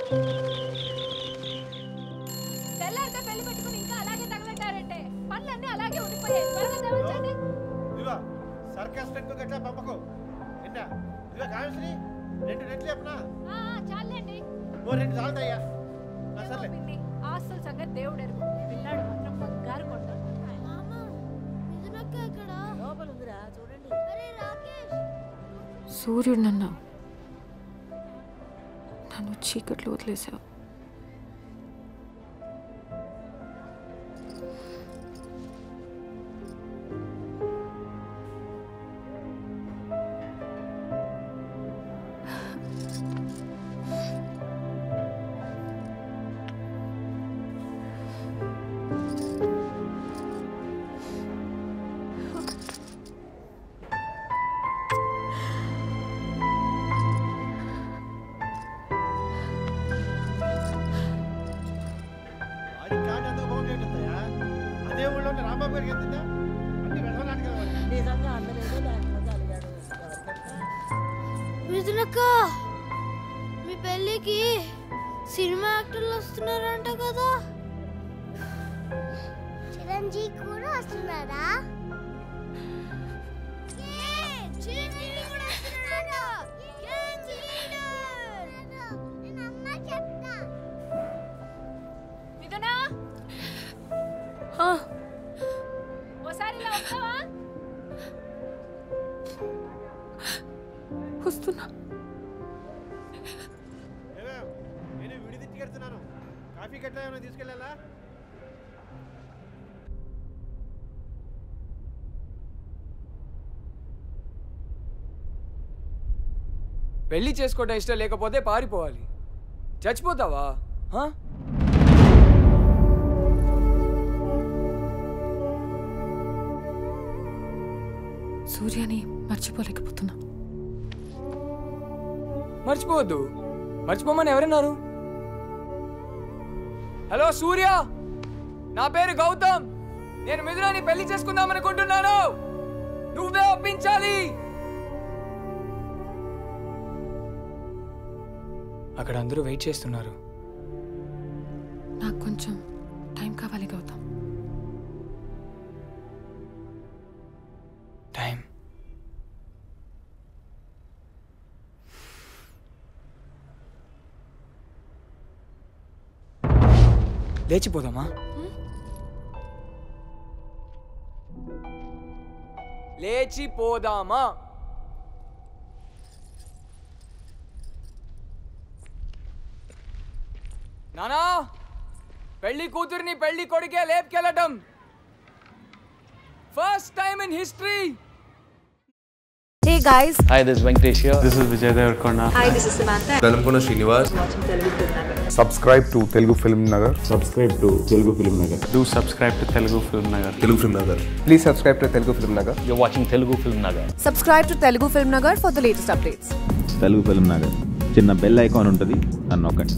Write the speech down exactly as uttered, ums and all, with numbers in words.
తెల్లారితే పెళ్లి పెట్టుకుని ఇంకా అలాగే తగలటారంటే పనులన్నీ అలాగే ఉండిపోయాయి. త్వరగా తెవచ్చండి. ఇదిగో సర్కస్ టెంట్ గట్లా పంపకు. ఏంటా ఇదిగో కావాల్సి రెండు నెట్లు చెప్పనా? చాలండి. ఓ రెండు చాలుతాయ్యా. సర్లే ఆస్తుల సంగతి దేవుడు ఎరుగు. పిల్లాడు మాత్రం బంగారు కొండ. సూర్యుడు నన్ను నన్ను చీకట్లో వదిలేసావు. అదే ఊళ్ళో రాంబాబు గారికి ఎంతుందా అన్ని వెళ్ళడానికి మిథునక్క మీ పెళ్ళికి సినిమా యాక్టర్లు వస్తున్నారంట కదా? చిరంజీవి కూడా వస్తున్నారా? మిథునా ఓసారి ఇలా వస్తావా? వస్తున్నా. నేను విడి తెచ్చుకెళ్తున్నాను. కాఫీ గట్లా ఏమైనా తీసుకెళ్ళాలా? పెళ్లి చేసుకోవడం ఇష్టం లేకపోతే పారిపోవాలి. చచ్చిపోతావా? సూర్యాని మర్చిపోలేకపోతున్నా. మర్చిపోవద్దు. మర్చిపోమని ఎవరన్నారు? హలో సూర్య, నా పేరు గౌతమ్. నేను మిథునాని పెళ్లి చేసుకుందాం అనుకుంటున్నాను. నువ్వే ఒప్పించాలి. అక్కడ అందరూ వెయిట్ చేస్తున్నారు. నాకు కొంచెం టైం కావాలి గౌతమ్. టైం లేచిపోదామా? లేచిపోదామా? నానా, పెళ్లి కూతురిని పెళ్లి కొడుకే లేపుకెళ్ళటం first time in history. Hey guys. Hi, this is Venkatesh here. This is Vijay Devarkonda. Hi, this is Samantha. Velamkona Srinivas. Watching Telugu Film Nagar. Subscribe to Telugu Film Nagar. Subscribe to Telugu Film Nagar. Do subscribe to Telugu Film Nagar. Telugu Film Nagar. Please subscribe to Telugu Film Nagar. You're watching Telugu Film Nagar. Subscribe to Telugu Film Nagar for the latest updates. Telugu Film Nagar. చిన్న bell icon ఉంటుంది, అన్నొక్కండి.